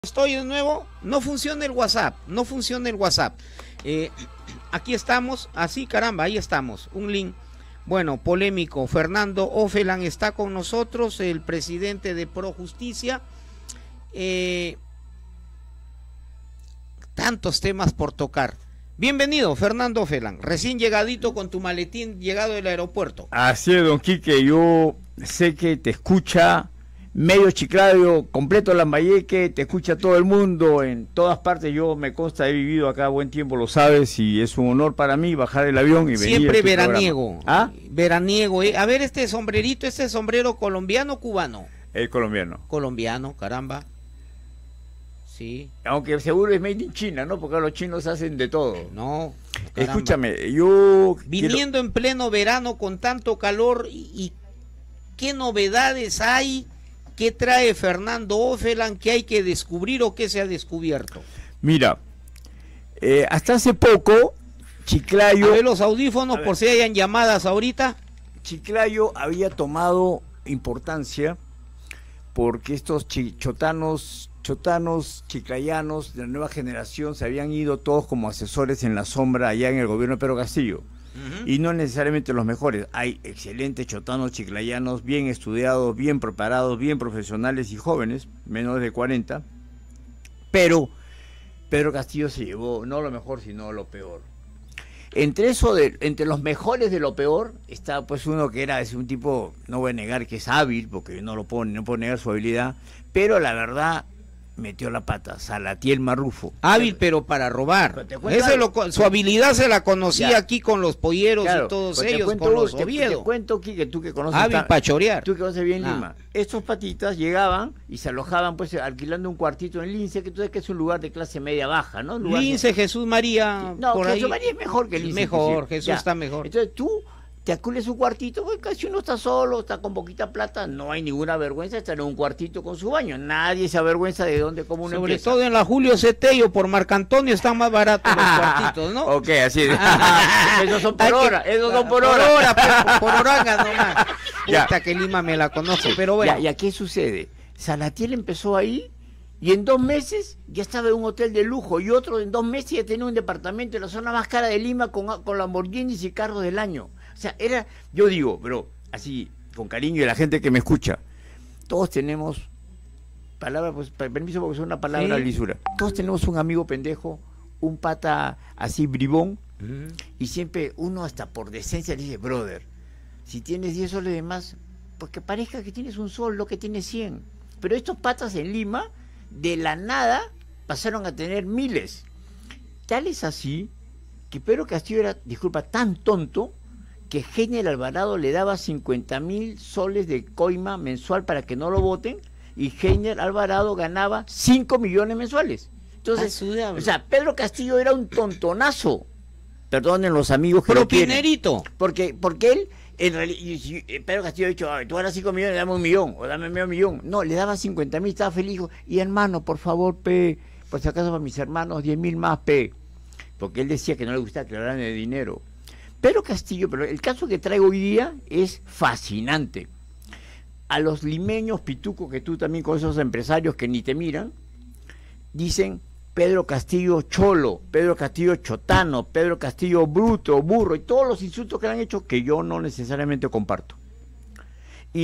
Estoy de nuevo, no funciona el WhatsApp, no funciona el WhatsApp. Aquí estamos, así caramba, ahí estamos, un link. Bueno, polémico, Fernando Ofeland está con nosotros, el presidente de Pro Justicia. Tantos temas por tocar. Bienvenido, Fernando Ofeland, recién llegadito con tu maletín llegado del aeropuerto. Así es, don Quique, yo sé que te escucha medio Chiclayo, completo Lambayeque, te escucha todo el mundo, en todas partes. Yo me consta, he vivido acá buen tiempo, lo sabes, y es un honor para mí bajar el avión y venir. Siempre veraniego. ¿Ah? Veraniego, A ver, este sombrerito, este sombrero colombiano o cubano. El colombiano. Colombiano, caramba. Sí. Aunque seguro es made in China, ¿no? Porque los chinos hacen de todo. No, caramba. Escúchame, yo viniendo en pleno verano con tanto calor y qué novedades hay. ¿Qué trae Fernando Ofeland que hay que descubrir o qué se ha descubierto? Mira, hasta hace poco, Chiclayo... A ver los audífonos por si hayan llamadas ahorita. Chiclayo había tomado importancia porque estos chotanos chiclayanos de la nueva generación se habían ido todos como asesores en la sombra allá en el gobierno de Pedro Castillo. Y no necesariamente los mejores. Hay excelentes chotanos chiclayanos, bien estudiados, bien preparados, bien profesionales y jóvenes, menores de 40. Pero Pedro Castillo se llevó no lo mejor, sino lo peor. Entre los mejores de lo peor está pues uno que es un tipo, no voy a negar que es hábil, porque no puedo negar su habilidad, pero la verdad metió la pata, Salatiel Marrufo. Hábil, pero para robar. Su habilidad se la conocía aquí con los polleros, claro, y todos ellos, con los Oviedo. Te cuento, Quique, tú que conoces... Hábil para chorear. Tú que conoces bien Lima. Estos patitas llegaban y se alojaban pues alquilando un cuartito en Lince, que tú sabes que es un lugar de clase media baja, ¿no? Lince, Jesús María... No, Jesús María es mejor que Lince. Mejor, Jesús está mejor. Entonces tú te acules un cuartito, pues casi uno está solo, está con poquita plata, no hay ninguna vergüenza de estar en un cuartito con su baño, nadie se avergüenza de dónde, cómo uno sobre empieza. Todo en la Julio Cetello por Marcantonio están más baratos los cuartitos, ¿no? Ok, así es. Esos son por hora, esos son por hora. Por oranga nomás. Esta que Lima me la conozco, pero bueno. ¿Y a qué sucede? Salatiel empezó ahí y en 2 meses ya estaba en un hotel de lujo, y otro en 2 meses ya tenía un departamento en la zona más cara de Lima con Lamborghinis y carros del año. O sea, yo digo, bro, así, con cariño, y la gente que me escucha, todos tenemos, pues, permiso porque es una palabra lisura, todos tenemos un amigo pendejo, un pata así bribón, y siempre uno hasta por decencia le dice, brother, si tienes 10 soles de más, pues que parezca que tienes un sol, lo que tienes 100. Pero estos patas en Lima, de la nada, pasaron a tener miles. Tal es así, que Pedro Castillo era, disculpa, tan tonto, que Heiner Alvarado le daba 50.000 soles de coima mensual para que no lo voten, y Heiner Alvarado ganaba 5 millones mensuales. Entonces, o sea, Pedro Castillo era un tontonazo. Perdonen los amigos que lo quieren. Porque él, en realidad, Pedro Castillo ha dicho, tú ganas 5 millones, dame 1 millón, o dame medio millón. No, le daba 50.000, estaba feliz. Y hermano, por favor, por si acaso para mis hermanos, 10.000 más, porque él decía que no le gustaba que le hablaran de dinero. Pedro Castillo, pero el caso que traigo hoy día es fascinante. A los limeños pitucos, que tú también con esos empresarios que ni te miran, dicen Pedro Castillo cholo, Pedro Castillo chotano, Pedro Castillo bruto, burro, y todos los insultos que le han hecho que yo no necesariamente comparto. Y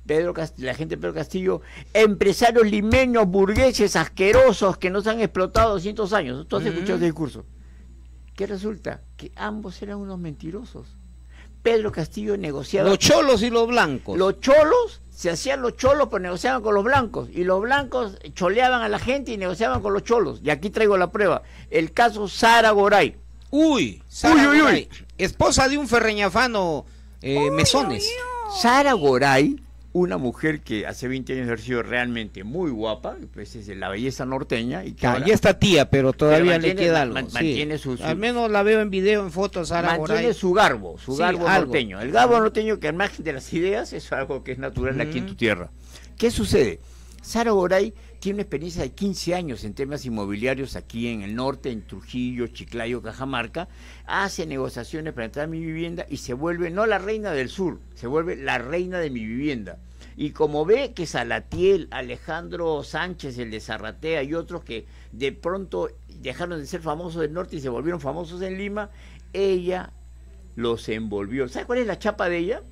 la gente de Pedro Castillo, empresarios limeños, burgueses, asquerosos, que nos han explotado 200 años. ¿Tú has escuchado ese discurso? ¿Qué resulta? Que ambos eran unos mentirosos. Pedro Castillo negociaba... Los cholos y los blancos. Los cholos, se hacían los cholos, pero negociaban con los blancos. Y los blancos choleaban a la gente y negociaban con los cholos. Y aquí traigo la prueba. El caso Sara Goray. Sara Goray. Esposa de un ferreñafano Mesones. Sara Goray, una mujer que hace 20 años ha sido realmente muy guapa, pues es de la belleza norteña. Y que ya está tía, pero todavía le queda algo. Mantiene su... Al menos la veo en video, en fotos, Sara Goray. Mantiene su garbo norteño. El garbo norteño, que al margen de las ideas, es algo que es natural aquí en tu tierra. ¿Qué sucede? Sara Goray tiene una experiencia de 15 años en temas inmobiliarios aquí en el norte, en Trujillo, Chiclayo, Cajamarca. Hace negociaciones para entrar a mi vivienda y se vuelve, no la reina del sur, se vuelve la reina de mi vivienda. Y como ve que Salatiel, Alejandro Sánchez, el de Zarratea y otros que de pronto dejaron de ser famosos del norte y se volvieron famosos en Lima, ella los envolvió. ¿Sabes cuál es la chapa de ella?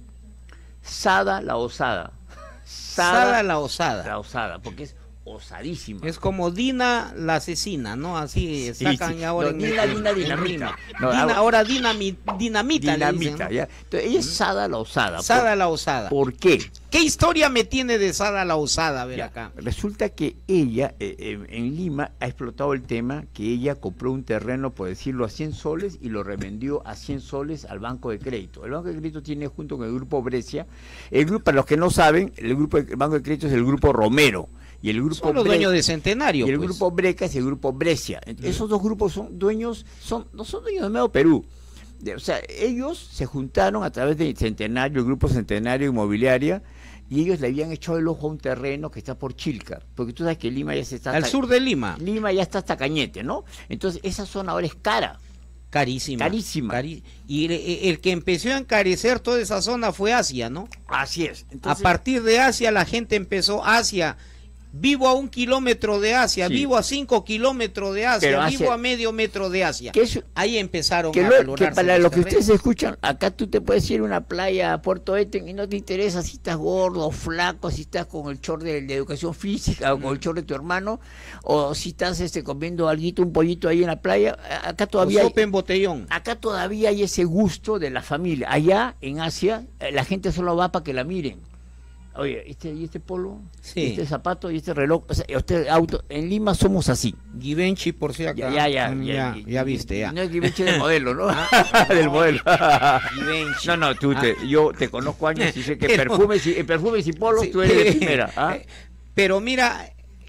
Sada la Osada. Sada la Osada. La Osada, porque es osadísima. Es como Dina la asesina, ¿no? Así sacan ahora no, Dina Dinamita. No, ahora Dinamita. Dinamita, dicen, ¿no? ya. Entonces, ella es Sada la Osada. Sada la Osada. ¿Por qué? ¿Qué historia me tiene de Sada la Osada? A ver Ya, acá. resulta que ella en Lima ha explotado el tema que ella compró un terreno, por decirlo, a 100 soles y lo revendió a 100 soles al Banco de Crédito. El Banco de Crédito tiene junto con el Grupo Brescia, el grupo, para los que no saben, el Banco de Crédito es el Grupo Romero. Y el grupo son los dueños de Centenario. Y el pues. grupo Breca es el grupo Brescia. Esos dos grupos son dueños, no son dueños de medio Perú. O sea, ellos se juntaron a través de Centenario, el grupo Centenario Inmobiliaria, y ellos le habían echado el ojo a un terreno que está por Chilca, porque tú sabes que Lima ya se está... Al sur de Lima. Lima ya está hasta Cañete, ¿no? Entonces esa zona ahora es cara. Carísima. Carísima. Y el que empezó a encarecer toda esa zona fue Asia, ¿no? Así es. Entonces, a partir de Asia la gente empezó, Asia, vivo a 1 kilómetro de Asia, sí. Vivo a 5 kilómetros de Asia, Pero vivo a medio metro de Asia. Ahí empezaron a valorarse que para los lo que terrenos. ustedes escuchan, acá tú te puedes ir a una playa a Puerto Eten y no te interesa si estás gordo o flaco, si estás con el short de educación física o con el short de tu hermano, o si estás comiendo alguito, un pollito ahí en la playa. Acá todavía sopa en botellón. Acá todavía hay ese gusto de la familia. Allá en Asia la gente solo va para que la miren. Oye, ¿y este polo? Sí. Este zapato y este reloj, o sea, este auto, en Lima somos así. Givenchy por si acá. Ya viste, ya. No es Givenchy del modelo, ¿no? Del modelo. Givenchy. No, yo te conozco años y sé que perfumes y polos Sí. tú eres de primera. ¿Ah? Pero mira,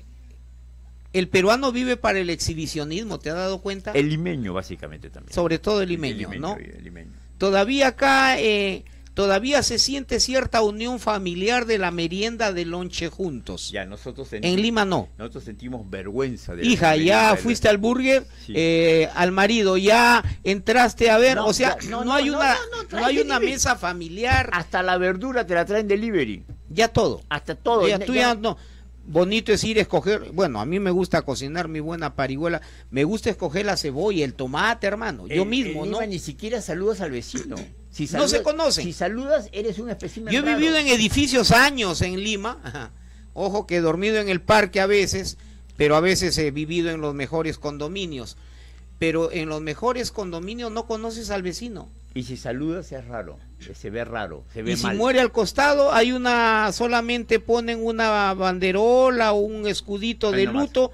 el peruano vive para el exhibicionismo, ¿te has dado cuenta? El limeño, básicamente, también. Sobre todo el limeño, ¿no? El limeño. Todavía acá... todavía se siente cierta unión familiar de la merienda de lonche juntos. Ya, nosotros en Lima no. Nosotros sentimos vergüenza de hija, ya fuiste al burger, sí. Al marido, ya entraste a ver, no, o sea, ya, no hay una mesa familiar. Hasta la verdura te la traen delivery. Ya todo. Hasta todo. Ya, tú ya no. Bonito es ir a escoger, bueno, a mí me gusta cocinar mi buena parihuela, me gusta escoger la cebolla, el tomate, hermano, yo mismo, en ¿no? Lima ni siquiera saludas al vecino. Si saludas, no se conocen. Si saludas, eres un espécimen Yo he raro. vivido en edificios años en Lima, ajá. Ojo que he dormido en el parque a veces, pero a veces he vivido en los mejores condominios. Pero en los mejores condominios no conoces al vecino. Y si saludas es raro, se ve raro, se ve y mal. Si muere al costado, solamente ponen una banderola o un escudito de luto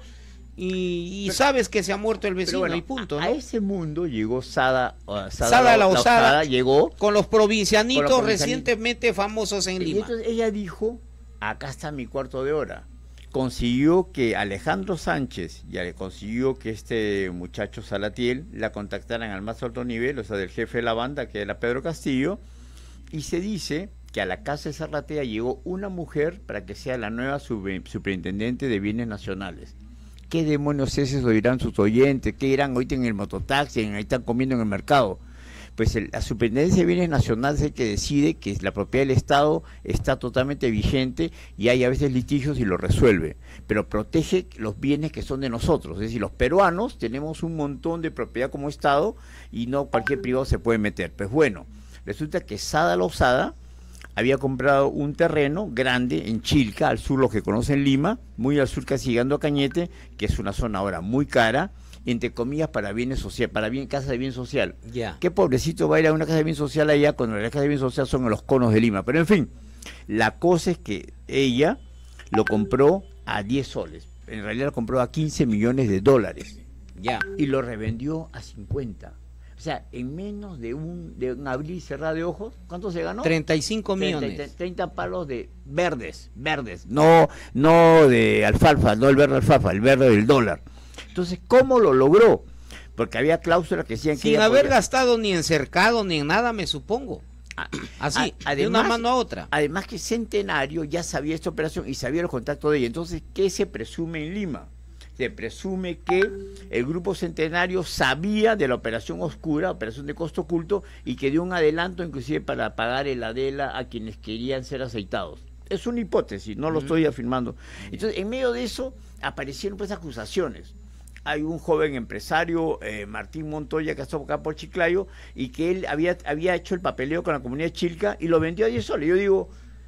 y sabes que se ha muerto el vecino, bueno, y punto, ¿no? A ese mundo llegó Sada la Osada, llegó con los provincianitos recientemente famosos en Lima. Y entonces ella dijo, acá está mi cuarto de hora. Consiguió que Alejandro Sánchez consiguió que este muchacho Salatiel la contactaran al más alto nivel, o sea, del jefe de la banda, que era Pedro Castillo, y se dice que a la casa de Zarratea llegó una mujer para que sea la nueva superintendente de bienes nacionales. ¿Qué demonios es eso? Dirán sus oyentes, ¿qué dirán ahorita en el mototaxi, ahí están comiendo en el mercado? Pues la superintendencia de bienes nacionales es el que decide que la propiedad del Estado está totalmente vigente y hay a veces litigios y lo resuelve, pero protege los bienes que son de nosotros. Es decir, los peruanos tenemos un montón de propiedad como Estado y no cualquier privado se puede meter. Pues bueno, resulta que Sada la Osada había comprado un terreno grande en Chilca, al sur, los que conocen Lima, muy al sur, casi llegando a Cañete, que es una zona ahora muy cara, entre comillas, para bienes social, casa de bien social. Yeah. ¿Qué pobrecito va a ir a una casa de bien social allá cuando las casas de bien social son en los conos de Lima? Pero en fin, la cosa es que ella lo compró a 10 soles. En realidad lo compró a 15 millones de dólares. Ya. Y lo revendió a 50. O sea, en menos de un abrir y cerrar de ojos, ¿cuánto se ganó? 35 millones. 30 palos de verdes. No de alfalfa, no el verde alfalfa, el verde del dólar. Entonces, ¿cómo lo logró? Porque había cláusulas que decían que... Sin haber gastado ni en cercado ni en nada, me supongo. Así, además, de una mano a otra. Además que Centenario ya sabía esta operación y sabía los contactos de ella. Entonces, ¿qué se presume en Lima? Se presume que el Grupo Centenario sabía de la operación oscura, operación de costo oculto, y que dio un adelanto inclusive para pagar el Adela a quienes querían ser aceitados. Es una hipótesis, no lo estoy afirmando. Entonces, en medio de eso, aparecieron pues acusaciones. Hay un joven empresario, Martín Montoya, que está acá por Chiclayo, y que él había hecho el papeleo con la comunidad de Chilca y lo vendió a 10 soles. Yo digo,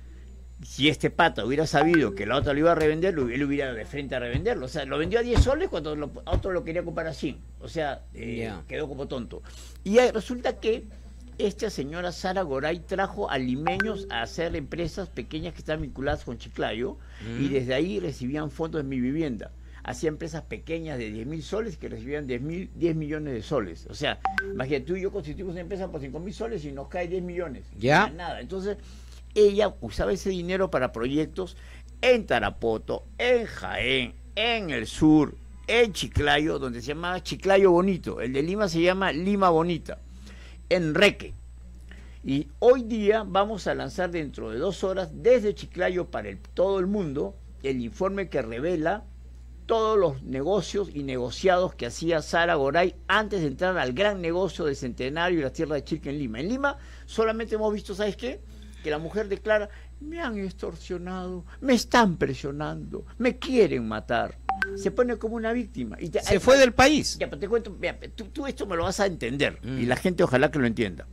si este pata hubiera sabido que la otra lo iba a revender, él hubiera de frente a revenderlo. O sea, lo vendió a 10 soles cuando otro lo quería comprar a 100. O sea, quedó como tonto. Y resulta que esta señora Sara Goray trajo a limeños a hacer empresas pequeñas que están vinculadas con Chiclayo, y desde ahí recibían fondos de Mi Vivienda. Hacía empresas pequeñas de 10.000 soles que recibían 10 millones de soles. O sea, imagínate, tú y yo constituimos una empresa por 5.000 soles y nos cae 10 millones. Ya. Nada. Entonces, ella usaba ese dinero para proyectos en Tarapoto, en Jaén, en el sur, en Chiclayo, donde se llamaba Chiclayo Bonito. El de Lima se llama Lima Bonita, en Reque. Y hoy día vamos a lanzar dentro de 2 horas desde Chiclayo para todo el mundo el informe que revela todos los negocios y negociados que hacía Sara Goray antes de entrar al gran negocio de Centenario y la tierra de Chilca en Lima. En Lima solamente hemos visto, ¿sabes qué? Que la mujer declara, me han extorsionado, me están presionando, me quieren matar. Se pone como una víctima. Y se fue del país. Ya, pero te cuento, mira, tú esto me lo vas a entender, y la gente ojalá que lo entienda.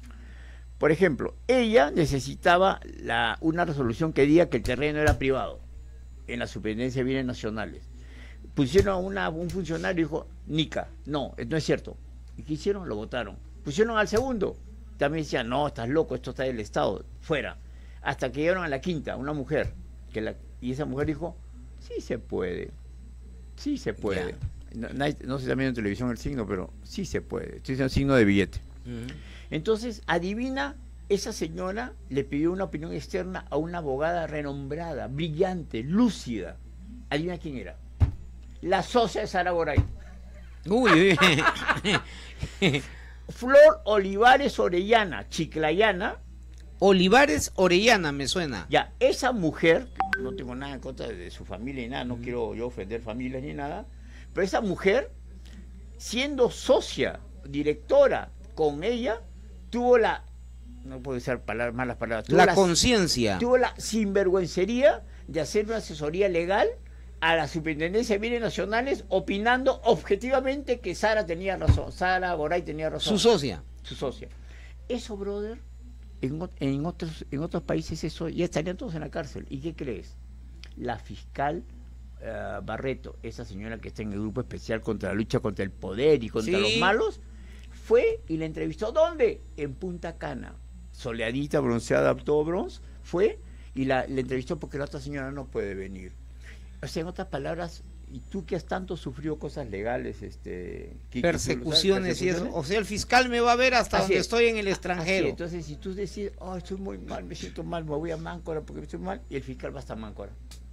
Por ejemplo, ella necesitaba una resolución que diga que el terreno era privado en la Superintendencia de Bienes Nacionales. Pusieron a un funcionario y dijo, Nica, no es cierto. ¿Y qué hicieron? Lo votaron. Pusieron al segundo. También decían, no, estás loco, esto está del Estado, fuera. Hasta que llegaron a la quinta, una mujer. Y esa mujer dijo, sí se puede. Sí se puede. No sé también en televisión el signo, pero sí se puede. Estoy diciendo signo de billete. Entonces, adivina, esa señora le pidió una opinión externa a una abogada renombrada, brillante, lúcida. Adivina quién era. La socia de Sara Goray. Uy. Flor Olivares Orellana, chiclayana. Olivares Orellana me suena. Ya, esa mujer, no tengo nada en contra de su familia ni nada, no quiero yo ofender familias ni nada, pero esa mujer, siendo socia, directora con ella, tuvo no puedo usar malas palabras, la conciencia. Tuvo la sinvergüencería de hacer una asesoría legal a la Superintendencia de Bienes Nacionales opinando objetivamente que Sara tenía razón, Sara Goray tenía razón. Su socia. Eso, brother, en otros países eso ya estarían todos en la cárcel. ¿Y qué crees? La fiscal Barreto, esa señora que está en el grupo especial contra la lucha contra el poder y contra los malos, fue y la entrevistó. ¿Dónde? En Punta Cana. Soleadita, bronceada, todo bronce, fue y la entrevistó porque la otra señora no puede venir. O sea, en otras palabras, y tú que has tanto sufrido cosas legales, persecuciones y eso, o sea, el fiscal me va a ver hasta donde estoy en el extranjero. Entonces, si tú decides, estoy muy mal, me siento mal, me voy a Máncora porque estoy mal, y el fiscal va hasta Máncora.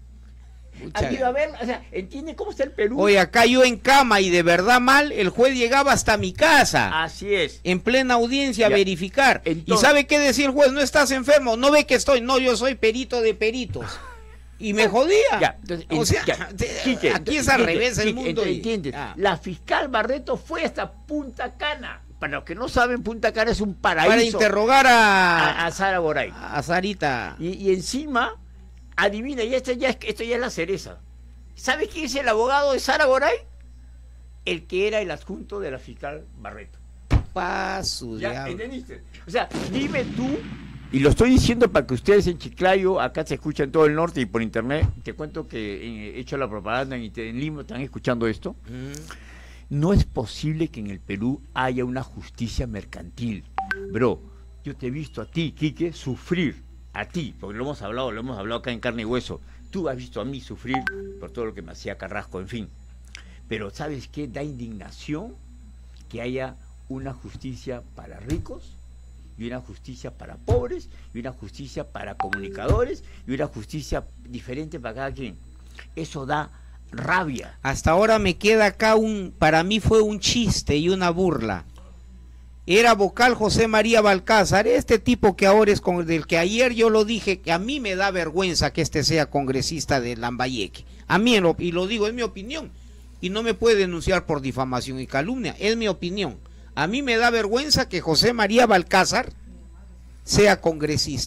Has ido a ver, o sea, ¿entiendes cómo está el Perú? Oye, acá yo en cama y de verdad mal, el juez llegaba hasta mi casa. Así es. En plena audiencia a verificar. Entonces, ¿y sabe qué decía el juez? No estás enfermo, no ve que estoy, no, yo soy perito de peritos. Y me jodía. Ya, entonces, o sea, Quique, aquí es al revés el mundo. ¿Entiendes? La fiscal Barreto fue hasta Punta Cana. Para los que no saben, Punta Cana es un paraíso. Para interrogar a Sara Goray. A Sarita. Y encima, adivina, esto ya es la cereza. ¿Sabes quién es el abogado de Sara Goray? El que era el adjunto de la fiscal Barreto. Paso, ¿Ya entendiste? O sea, dime tú. Y lo estoy diciendo para que ustedes en Chiclayo, acá se escucha en todo el norte y por internet, te cuento que he hecho la propaganda en Lima, están escuchando esto. No es posible que en el Perú haya una justicia mercantil. Bro, yo te he visto a ti, Quique, sufrir, a ti, porque lo hemos hablado acá en Carne y Hueso. Tú has visto a mí sufrir por todo lo que me hacía Carrasco, en fin. Pero ¿sabes qué? Da indignación que haya una justicia para ricos, y una justicia para pobres, y una justicia para comunicadores, y una justicia diferente para cada quien. Eso da rabia. Hasta ahora me queda acá para mí fue un chiste y una burla. Era vocal José María Balcázar, este tipo que ahora es del que ayer yo lo dije, que a mí me da vergüenza que este sea congresista de Lambayeque. A mí, y lo digo, es mi opinión, y no me puede denunciar por difamación y calumnia, es mi opinión. A mí me da vergüenza que José María Balcázar sea congresista.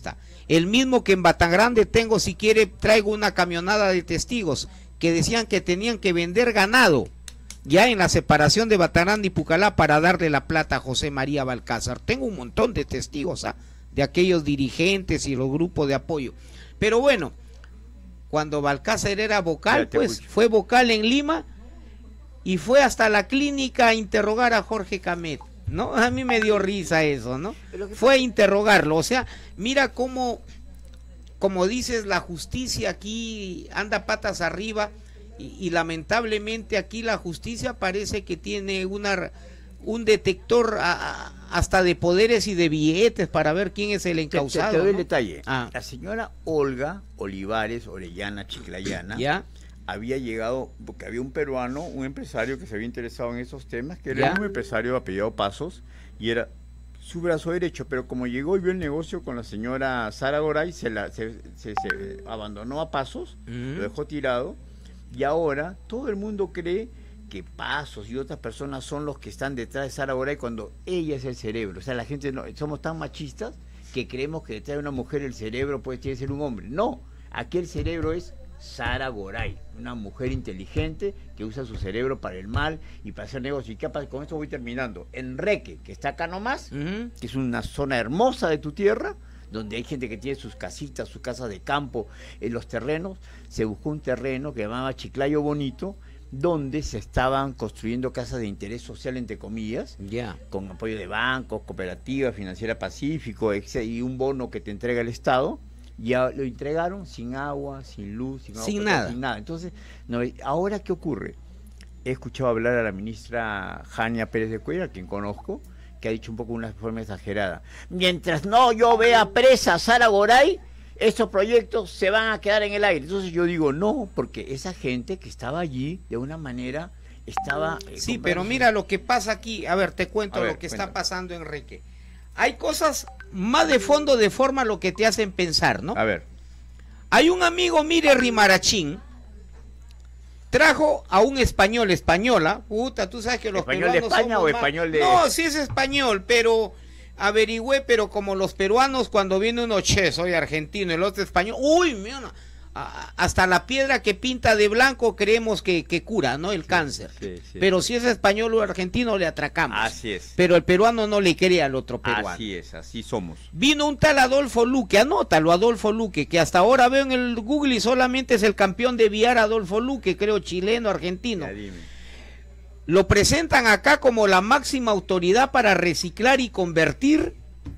el mismo que en Batangrande tengo, si quiere traigo una camionada de testigos que decían que tenían que vender ganado ya en la separación de Batangrande y Pucallá para darle la plata a José María Balcázar. Tengo un montón de testigos de aquellos dirigentes y los grupos de apoyo. Pero bueno, cuando Balcázar era vocal, pues escucho. Fue vocal en Lima y fue hasta la clínica a interrogar a Jorge Camet, ¿no? A mí me dio risa eso, ¿no? Fue a interrogarlo, o sea, mira cómo, como dices, la justicia aquí anda patas arriba y lamentablemente aquí la justicia parece que tiene un detector hasta de poderes y de billetes para ver quién es el encausado. Te doy el ¿no? detalle. La señora Olga Olivares Orellana Chiclayana ¿ya? Había llegado, porque había un peruano, un empresario que se había interesado en esos temas, que era un empresario apellidado Pasos, y era su brazo derecho, pero como llegó y vio el negocio con la señora Sara Goray, se abandonó a Pasos, lo dejó tirado, y ahora todo el mundo cree que Pasos y otras personas son los que están detrás de Sara Goray cuando ella es el cerebro. O sea, la gente somos tan machistas que creemos que detrás de una mujer el cerebro tiene que ser un hombre. No, aquí el cerebro es Sara Goray, una mujer inteligente que usa su cerebro para el mal y para hacer negocio. Y capaz, con esto voy terminando. En Reque, que está acá nomás, que es una zona hermosa de tu tierra, donde hay gente que tiene sus casitas, sus casas de campo, en los terrenos, se buscó un terreno que llamaba Chiclayo Bonito, donde se estaban construyendo casas de interés social, entre comillas, con apoyo de bancos, cooperativas, Financiera Pacífico, y un bono que te entrega el Estado. Ya lo entregaron sin agua, sin luz, sin nada. Entonces, ¿ahora qué ocurre? He escuchado hablar a la ministra Jania Pérez de Cuellar, a quien conozco, que ha dicho un poco una forma exagerada. Mientras yo vea presa a Sara Goray, estos proyectos se van a quedar en el aire. Entonces yo digo no, porque esa gente que estaba allí, de una manera, estaba... sí, pero mira lo que pasa aquí. A ver, te cuento lo que está pasando en Reque. Hay cosas más de fondo de forma lo que te hacen pensar, ¿no? A ver. Hay un amigo, mire, Rimarachín, trajo a un española, puta, tú sabes que los ¿Español de España o español de...? No, sí es español, pero averigüé, pero como los peruanos cuando viene uno, soy argentino, el otro español, uy, mira, hasta la piedra que pinta de blanco creemos que cura, ¿no? El cáncer. Sí. Pero si es español o argentino le atracamos. Así es. Pero el peruano no le cree al otro peruano. Así es, así somos. Vino un tal Adolfo Luque, anótalo, Adolfo Luque, que hasta ahora veo en el Google y solamente es el campeón de billar Adolfo Luque, creo chileno, argentino. Lo presentan acá como la máxima autoridad para reciclar y convertir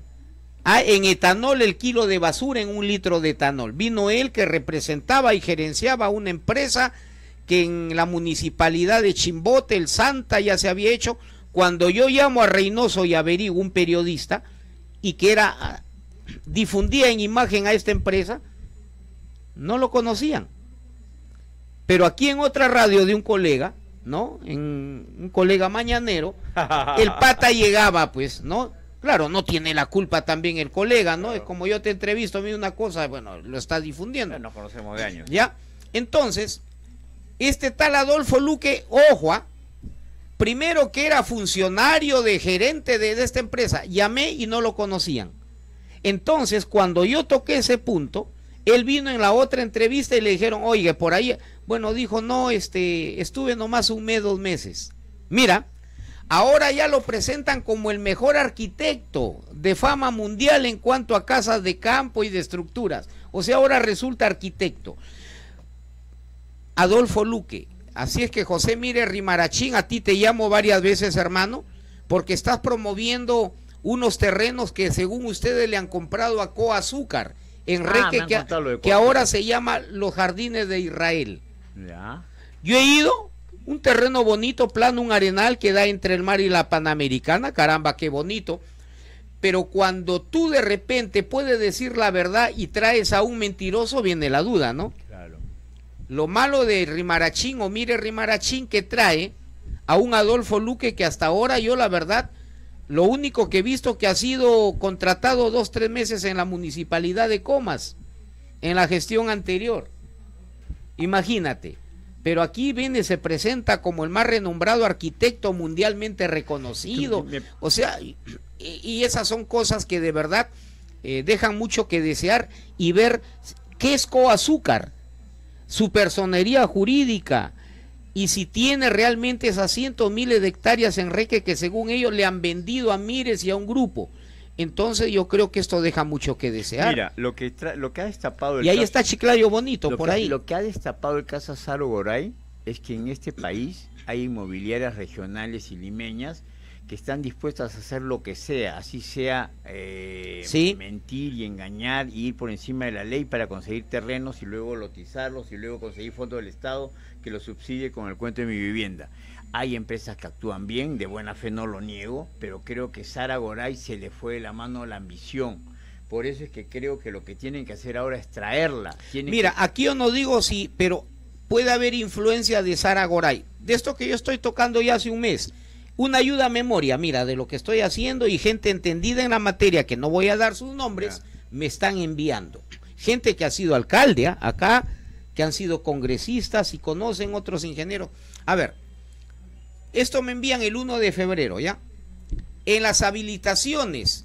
en etanol el kilo de basura en 1 litro de etanol. Vino él, que representaba y gerenciaba una empresa que en la municipalidad de Chimbote, el Santa, ya se había hecho. Cuando yo llamo a Reynoso y averiguo, un periodista, y que difundía en imagen a esta empresa, no lo conocían. Pero aquí en otra radio de un colega, ¿no? En un colega mañanero, el pata llegaba, pues, ¿no? Claro, no tiene la culpa también el colega, ¿no? Es como yo te entrevisto, a mí una cosa, bueno, lo estás difundiendo. Nos conocemos de años. ¿Ya? Entonces, este tal Adolfo Luque, ojo, primero que era funcionario de gerente de esta empresa, llamé y no lo conocían. Entonces, cuando yo toqué ese punto, él vino en la otra entrevista y le dijeron, oye, por ahí, bueno, dijo, no, estuve nomás 1 mes, 2 meses. Mira, ahora ya lo presentan como el mejor arquitecto de fama mundial en cuanto a casas de campo y de estructuras. O sea, ahora resulta arquitecto. Adolfo Luque. Así es que José Mire Rimarachín, a ti te llamo varias veces, hermano, porque estás promoviendo unos terrenos que según ustedes le han comprado a Coa Azúcar en Reque, que ahora se llama Los Jardines de Israel. Ya. Yo he ido, un terreno bonito, plano, un arenal que da entre el mar y la Panamericana, caramba, qué bonito. Pero cuando tú de repente puedes decir la verdad y traes a un mentiroso, viene la duda, ¿no? Claro. Lo malo de Rimarachín, o Mire Rimarachín, que trae a un Adolfo Luque que hasta ahora yo la verdad, lo único que he visto que ha sido contratado 2, 3 meses en la municipalidad de Comas, en la gestión anterior. Imagínate. Pero aquí viene, se presenta como el más renombrado arquitecto mundialmente reconocido. O sea, y esas son cosas que de verdad dejan mucho que desear, y ver qué es Coazúcar, su personería jurídica, y si tiene realmente esas cientos miles de hectáreas en Reque que según ellos le han vendido a Mires y a un grupo. Entonces yo creo que esto deja mucho que desear. Mira, lo que ha destapado... Y ahí está Chiclayo bonito, por ahí. Lo que ha destapado el caso Saro Goray es que en este país hay inmobiliarias regionales y limeñas que están dispuestas a hacer lo que sea, así sea ¿sí? mentir y engañar y ir por encima de la ley para conseguir terrenos y luego lotizarlos y luego conseguir fondos del Estado que los subsidie con el cuento de mi vivienda. Hay empresas que actúan bien, de buena fe no lo niego, pero creo que Sara Goray se le fue de la mano la ambición. Por eso es que creo que lo que tienen que hacer ahora es traerla. Mira, aquí yo no digo sí, pero puede haber influencia de Sara Goray. De esto que yo estoy tocando ya hace un mes. Una ayuda a memoria, mira, de lo que estoy haciendo, y gente entendida en la materia, que no voy a dar sus nombres, me están enviando. Gente que ha sido alcalde acá, que han sido congresistas y conocen otros ingenieros. A ver, esto me envían el 1 de febrero, ¿ya? En las habilitaciones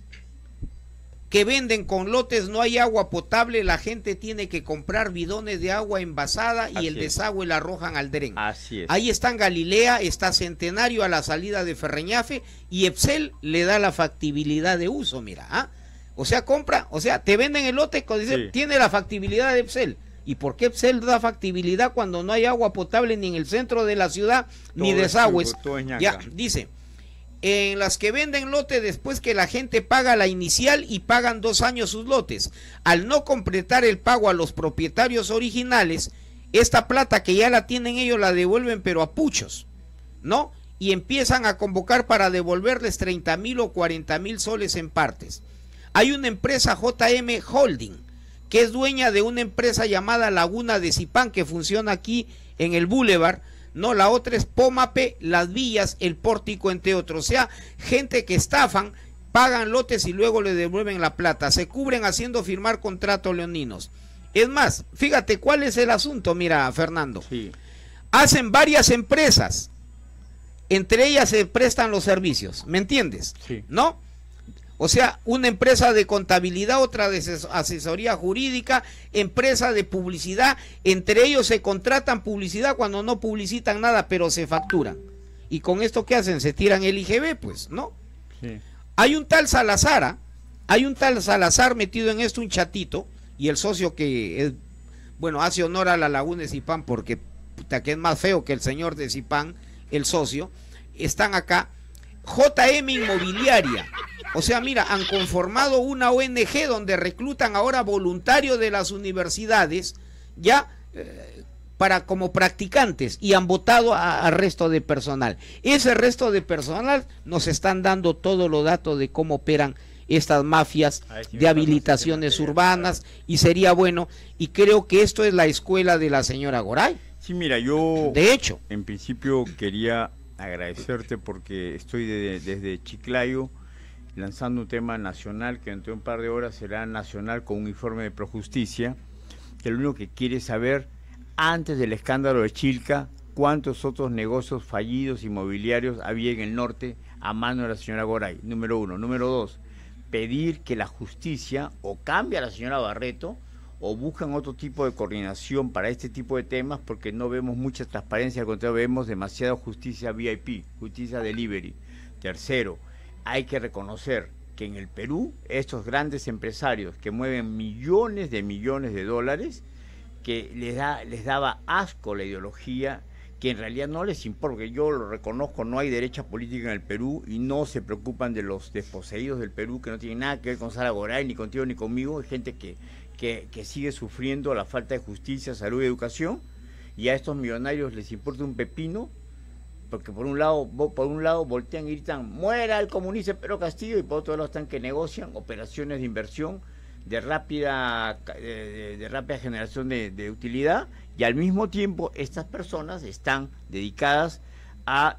que venden con lotes no hay agua potable, la gente tiene que comprar bidones de agua envasada y el desagüe la arrojan al dren. Así es. Ahí está en Galilea, está Centenario a la salida de Ferreñafe, y Epsel le da la factibilidad de uso, mira, ¿ah? O sea, te venden el lote, dice, tiene la factibilidad de Epsel. ¿Y por qué Epsel da factibilidad cuando no hay agua potable ni en el centro de la ciudad, ni desagües? Ya, dice, en las que venden lote después que la gente paga la inicial y pagan 2 años sus lotes. Al no completar el pago a los propietarios originales, esta plata que ya la tienen ellos la devuelven pero a puchos, ¿no? Y empiezan a convocar para devolverles 30.000 o 40.000 soles en partes. Hay una empresa JM Holding, que es dueña de una empresa llamada Laguna de Zipán, que funciona aquí en el Boulevard, no, la otra es Pómape, Las Villas, El Pórtico, entre otros. O sea, gente que estafan, pagan lotes y luego le devuelven la plata, se cubren haciendo firmar contratos leoninos. Es más, fíjate cuál es el asunto, mira, Fernando. Sí. Hacen varias empresas, entre ellas se prestan los servicios, ¿me entiendes? Sí. ¿No? O sea, una empresa de contabilidad, otra de asesoría jurídica, empresa de publicidad, entre ellos se contratan publicidad cuando no publicitan nada, pero se facturan. Y con esto, ¿qué hacen? Se tiran el IGB, pues, ¿no? Sí. Hay un tal Salazar metido en esto, un chatito, y el socio que es, bueno, hace honor a la Laguna de Zipán, porque puta, que es más feo que el señor de Zipán, el socio, están acá. JM Inmobiliaria, o sea, mira, han conformado una ONG donde reclutan ahora voluntarios de las universidades, ya para como practicantes, y han votado al resto de personal. Ese resto de personal nos están dando todos los datos de cómo operan estas mafias de habilitaciones urbanas, y sería bueno, y creo que esto es la escuela de la señora Goray. Sí, mira, yo de hecho, en principio quería agradecerte porque estoy desde Chiclayo lanzando un tema nacional que dentro de un par de horas será nacional con un informe de Projusticia, que lo único que quiere saber, antes del escándalo de Chilca, cuántos otros negocios fallidos inmobiliarios había en el norte a mano de la señora Goray, número 1. Número 2, pedir que la justicia o cambie a la señora Barreto o buscan otro tipo de coordinación para este tipo de temas, porque no vemos mucha transparencia, al contrario, vemos demasiada justicia VIP, justicia delivery. Tercero, hay que reconocer que en el Perú, estos grandes empresarios que mueven millones de dólares, que les daba asco la ideología, que en realidad no les importa, porque yo lo reconozco, no hay derecha política en el Perú y no se preocupan de los desposeídos del Perú, que no tienen nada que ver con Sara Goray, ni contigo ni conmigo, hay gente que sigue sufriendo la falta de justicia, salud y educación, y a estos millonarios les importa un pepino, porque por un lado voltean y gritan, muera el comunista Pedro Castillo, y por otro lado están que negocian operaciones de inversión de rápida generación de utilidad, y al mismo tiempo estas personas están dedicadas a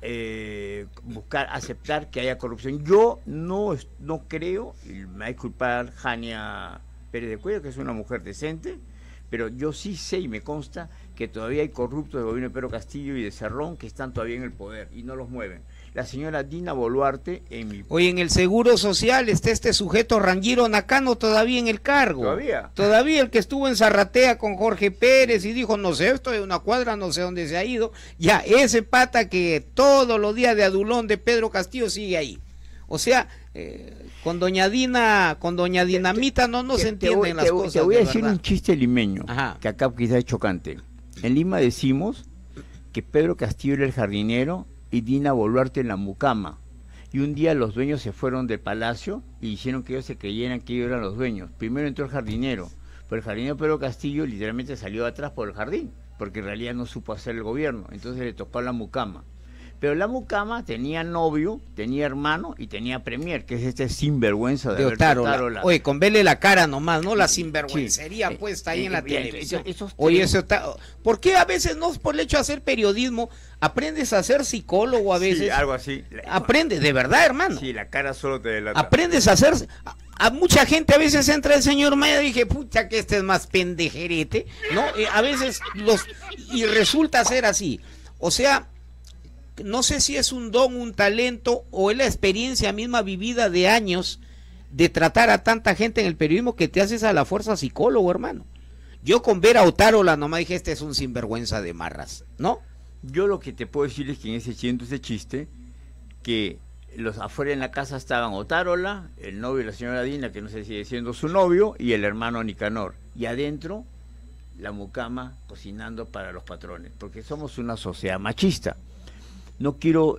buscar aceptar que haya corrupción. Yo no creo, y me va a disculpar Jania Pérez de Cuello, que es una mujer decente, Pero yo sí sé y me consta que todavía hay corruptos del gobierno de Pedro Castillo y de Cerrón que están todavía en el poder y no los mueven. La señora Dina Boluarte en mi... Oye, en el Seguro Social está este sujeto Rangiro Nakano todavía en el cargo. ¿Todavía? Todavía el que estuvo en Zarratea con Jorge Pérez y dijo, no sé, estoy en una cuadra, no sé dónde se ha ido. Ya, ese pata que todos los días de adulón de Pedro Castillo sigue ahí. O sea, con doña Dinamita no se entienden las cosas. Te voy a decir verdad. un chiste limeño, Ajá. que acá quizás es chocante. En Lima decimos que Pedro Castillo era el jardinero y Dina Boluarte en la mucama. Y un día los dueños se fueron del palacio y hicieron que ellos se creyeran que ellos eran los dueños. Primero entró el jardinero, pero el jardinero Pedro Castillo literalmente salió atrás por el jardín, porque en realidad no supo hacer el gobierno, entonces le tocó a la mucama. Pero la mucama tenía novio, tenía hermano y tenía premier, que es este sinvergüenza de Otárola. Oye, con verle la cara nomás, ¿no? La sinvergüencería sí, puesta ahí en la televisión. Esos Oye, ¿por qué a veces no por el hecho de hacer periodismo aprendes a ser psicólogo a veces? Sí, algo así. Aprendes, de verdad, hermano. Sí, la cara solo te delata. Aprendes a hacer... A mucha gente a veces entra el señor Maya y dije, pucha, que este es más pendejerete, ¿no? A veces y resulta ser así. O sea... No sé si es un don, un talento o es la experiencia misma vivida de años de tratar a tanta gente en el periodismo que te haces a la fuerza psicólogo, hermano. Yo con ver a Otárola nomás dije, este es un sinvergüenza de marras, ¿no? Yo lo que te puedo decir es que en ese chiste, que los afuera en la casa estaban Otárola, el novio de la señora Dina, que no sé si sigue siendo su novio, y el hermano Nicanor. Y adentro, la mucama cocinando para los patrones, porque somos una sociedad machista. No quiero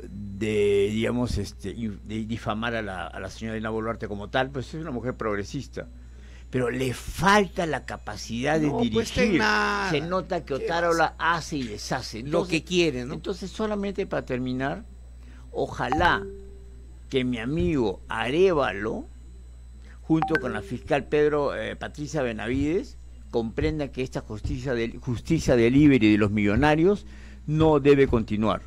difamar a la señora Dina Boluarte como tal, pues es una mujer progresista, pero le falta la capacidad de dirigir. Pues se nota que Otárola hace y deshace. Entonces, lo que quiere, ¿no? Entonces, solamente para terminar, ojalá que mi amigo Arévalo, junto con la fiscal Patricia Benavides, comprenda que esta justicia delivery de los millonarios no debe continuar.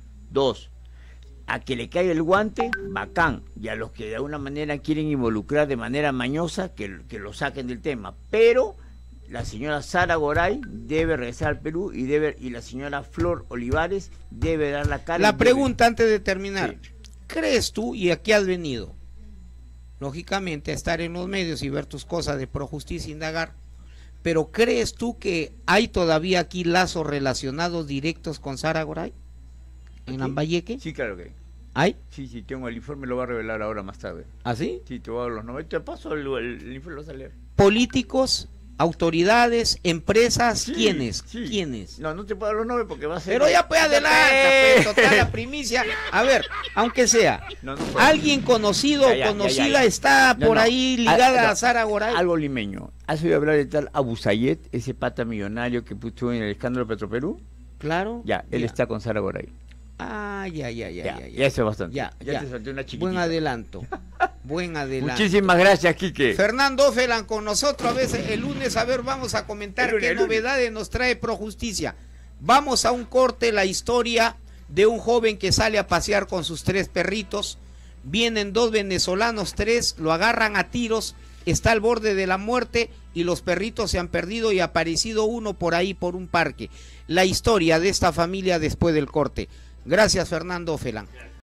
2, a que le caiga el guante, bacán, y a los que de alguna manera quieren involucrar de manera mañosa, que lo saquen del tema, pero la señora Sara Goray debe regresar al Perú y la señora Flor Olivares debe dar la cara. La pregunta antes de terminar, sí. ¿Crees tú, y aquí has venido, lógicamente, a estar en los medios y ver tus cosas de Projusticia, indagar, pero crees tú que hay todavía aquí lazos relacionados directos con Sara Goray? ¿En Lambayeque? Sí, claro que hay. ¿Hay? Sí, tengo el informe, lo va a revelar ahora más tarde. ¿Ah, sí? Sí, te voy a dar los nombres. Te paso el informe, lo vas a leer. ¿Políticos, autoridades, empresas? Sí, ¿Quiénes? sí. ¿Quiénes? No te puedo dar los nombres porque va a ser... Pero ya pues adelanta, pues, total, la primicia. A ver, aunque sea, no puedo. alguien conocido o conocida está por ahí ligada a Sara Goray. Algo limeño. ¿Has oído hablar de tal Abu Sayed, ese pata millonario que puso en el escándalo de Petroperú? Claro. Ya, él está con Sara Goray. Ah, ya. Ya eso es bastante. Ya. Te solté una chiquitita. Buen adelanto. Buen adelanto. Muchísimas gracias, Quique. Fernando Ofelan con nosotros a veces el lunes. A ver, vamos a comentar qué novedades nos trae Projusticia. Vamos a un corte, la historia de un joven que sale a pasear con sus 3 perritos. Vienen 2 venezolanos, 3, lo agarran a tiros, está al borde de la muerte y los perritos se han perdido y ha aparecido uno por ahí por un parque. La historia de esta familia después del corte. Gracias, Fernando Ofelan.